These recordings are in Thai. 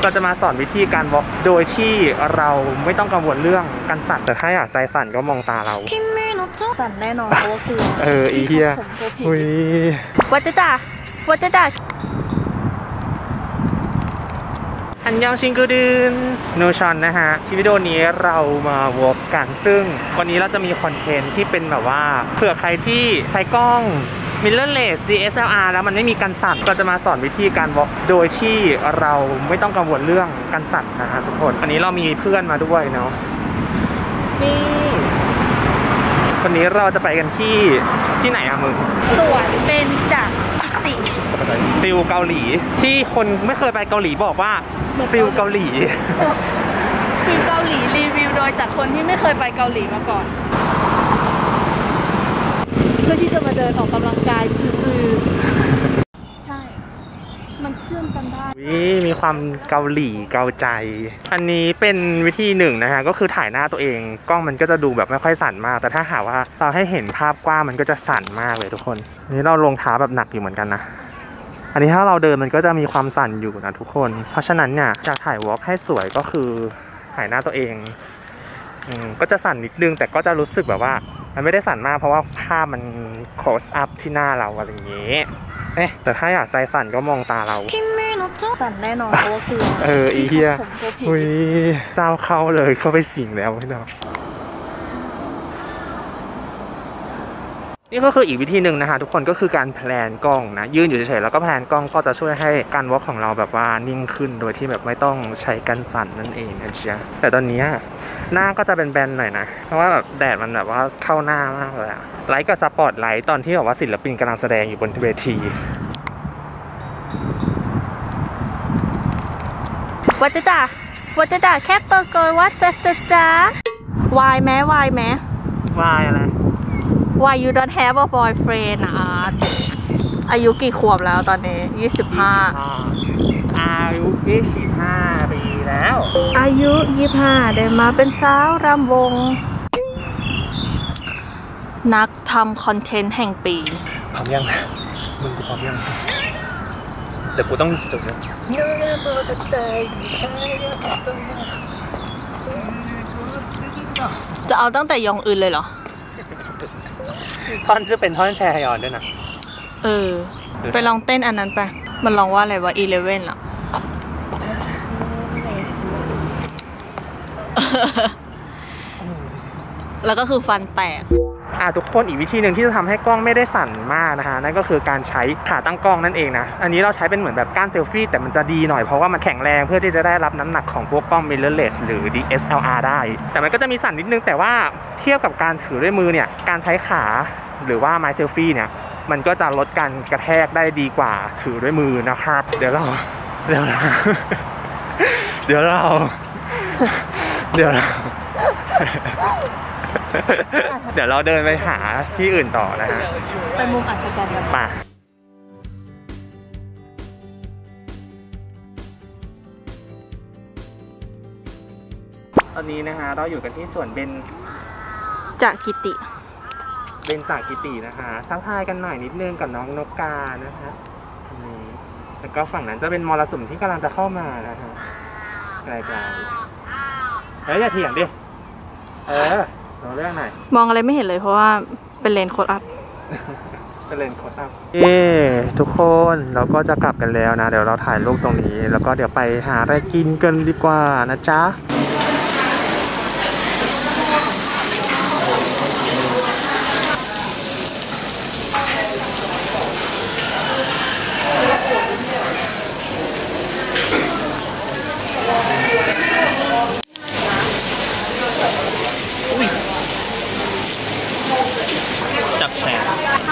เราจะมาสอนวิธีการวอล์กโดยที่เราไม่ต้องกังวลเรื่องการสั่นแต่ถ้าอยากใจสั่นก็มองตาเราสั่นแน่นอนเพราะว่าคืออีเหี้ยอุ้ยวัจจ่าอันยองชิงกูดืนโนชอนนะฮะที่วิดีโอนี้เรามาวอล์กกันซึ่งวันนี้เราจะมีคอนเทนต์ที่เป็นแบบว่าเผื่อใครที่ใช้กล้องmirrorless DSLR แล้วมันไม่มีการสั่นก็จะมาสอนวิธีการวอล์กโดยที่เราไม่ต้องกังวลเรื่องการสั่นนะฮะทุกคนวันนี้เรามีเพื่อนมาด้วยเนาะนี่วันนี้เราจะไปกันที่ไหนอะมึงสวนเบญจกิติฟิลเกาหลีที่คนไม่เคยไปเกาหลีบอกว่าฟิลเกาหลีฟิลเกาหลีรีวิวโดยจากคนที่ไม่เคยไปเกาหลีมาก่อนเพื่อที่จะมาเดินออกกำลังกายซื่อๆใช่มันเชื่อมกันได้มีความเกาหลีเกาใจอันนี้เป็นวิธีหนึ่งนะฮะก็คือถ่ายหน้าตัวเองกล้องมันก็จะดูแบบไม่ค่อยสั่นมากแต่ถ้าหากว่าเราให้เห็นภาพกว้างมันก็จะสั่นมากเลยทุกคนนี่เราลงเท้าแบบหนักอยู่เหมือนกันนะอันนี้ถ้าเราเดินมันก็จะมีความสั่นอยู่นะทุกคนเพราะฉะนั้นเนี่ยจะถ่ายวอล์กให้สวยก็คือถ่ายหน้าตัวเองก็จะสั่นนิดนึงแต่ก็จะรู้สึกแบบว่ามันไม่ได้สั่นมากเพราะว่าภาพมัน close up ที่หน้าเราอะไรอย่างเงี้ยแต่ถ้าอยากใจสั่นก็มองตาเราสั่นแน่นอนเพราะว่าคืออีเหี้ยอุ้ยเจ้าเข้าเลยเข้าไปสิงแล้วพี่น้องนี่ก็คืออีกวิธีหนึ่งนะคะทุกคนก็คือการแพลนกล้องนะยืนอยู่เฉยๆแล้วก็แพลนกล้องก็จะช่วยให้การวอล์กของเราแบบว่านิ่งขึ้นโดยที่แบบไม่ต้องใช้กันสั่นนั่นเองนะจ๊ะแต่ตอนนี้หน้าก็จะเป็นแบนหน่อยนะเพราะว่าแบบแดดมันแบบว่าเข้าหน้ามากเลยไลท์กับสปอตไลท์ตอนที่แบบว่าศิลปินกำลังแสดงอยู่บนเวทีวัจจ่าแค่เปิดก่อนวัจจ่าวายแม้วายอะไร Why you don't have a boyfriend นะอายุกี่ขวบแล้วตอนนี้25 อายุ25ปีแล้วอายุ25ได้มาเป็นสาวรำวงนักทำคอนเทนต์แห่งปีพร้อมยังมึงกูพร้อมยังเดี๋ยวกูต้องจบแล้วจะเอาตั้งแต่ยองอื่นเลยเหรอท่อนจะเป็นท่อนแชร์ฮยอนด้วยนะไปลองเต้นอันนั้นไปมันร้องว่าอะไรวะ11เหรอแล้วก็คือฟันแตกทุกคนอีกวิธีหนึ่งที่จะทำให้กล้องไม่ได้สั่นมากนะคะนั่นก็คือการใช้ขาตั้งกล้องนั่นเองนะอันนี้เราใช้เป็นเหมือนแบบก้านเซลฟี่แต่มันจะดีหน่อยเพราะว่ามันแข็งแรงเพื่อที่จะได้รับน้ำหนักของพวกกล้อง mirrorless หรือ DSLR ได้แต่มันก็จะมีสั่นนิดนึงแต่ว่าเทียบกับการถือด้วยมือเนี่ยการใช้ขาหรือว่าไม้เซลฟี่เนี่ยมันก็จะลดการกระแทกได้ดีกว่าถือด้วยมือนะครับเดี๋ยวเราเดี๋ยวเราเดินไปหาที่อื่นต่อนะฮะไปมุมอัศจรรย์กันป่ะตอนนี้นะฮะเราอยู่กันที่สวนเบญจกิตินะคะทักทายกันหน่อยนิดนึงกับน้องนกกานะคะแล้วก็ฝั่งนั้นจะเป็นมรสุมที่กำลังจะเข้ามานะฮะไกลๆอย่าเถียงดิเราเรื่องไหนมองอะไรไม่เห็นเลยเพราะว่าเป็นเลนโคดอัพทุกคนเราก็จะกลับกันแล้วนะเดี๋ยวเราถ่ายรูปตรงนี้แล้วก็เดี๋ยวไปหาอะไรกินกันดีกว่านะจ๊ะจับแชร์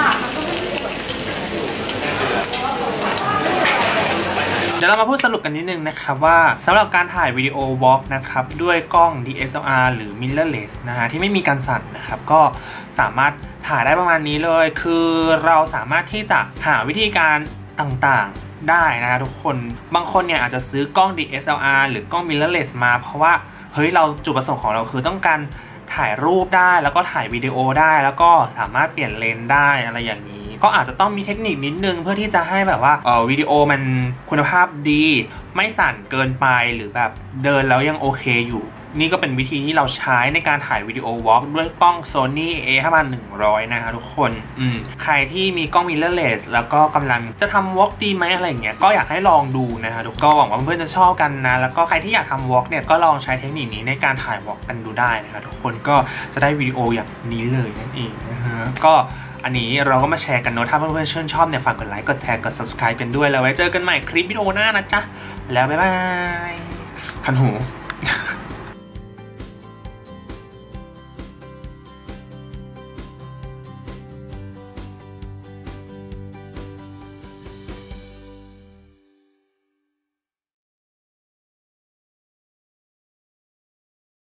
เดี๋ยวเรามาพูดสรุปกันนิดนึงนะครับว่าสำหรับการถ่ายวิดีโอวอล์กนะครับด้วยกล้อง DSLR หรือ mirrorless นะฮะที่ไม่มีการสั่นนะครับก็สามารถถ่ายได้ประมาณนี้เลยคือเราสามารถที่จะหาวิธีการต่างๆได้นะทุกคนบางคนเนี่ยอาจจะซื้อกล้อง DSLR หรือกล้อง mirrorless มาเพราะว่าเฮ้ยเราจุดประสงค์ของเราคือต้องการถ่ายรูปได้แล้วก็ถ่ายวิดีโอได้แล้วก็สามารถเปลี่ยนเลนส์ได้อะไรอย่างนี้ ก็ก็อาจจะต้องมีเทคนิคนิดนึงเพื่อที่จะให้แบบว่าวิดีโอมันคุณภาพดีไม่สั่นเกินไปหรือแบบเดินแล้วยังโอเคอยู่นี่ก็เป็นวิธีที่เราใช้ในการถ่ายวิดีโอวอล์กด้วยกล้อง Sony A5100 นะคะทุกคนใครที่มีกล้อง mirrorless แล้วก็กำลังจะทำวอล์กดีไหมอะไรอย่างเงี้ยก็อยากให้ลองดูนะคะทุกก็หวังว่าเพื่อนๆจะชอบกันนะแล้วก็ใครที่อยากทำวอล์กเนี่ยก็ลองใช้เทคนิคนี้ในการถ่ายวอล์กกันดูได้นะคะทุกคนก็จะได้วิดีโออย่างนี้เลยนั่นเองนะฮะก็อันนี้เราก็มาแชร์กันเนาะถ้าเพื่อนๆชื่นชอบเนี่ยฝากกดไลค์กดแชร์กด subscribe กันด้วยแล้วไว้เจอกันใหม่คลิปวิดีโอหน้านะจ๊ะแล้วบ๊ายบายคันหู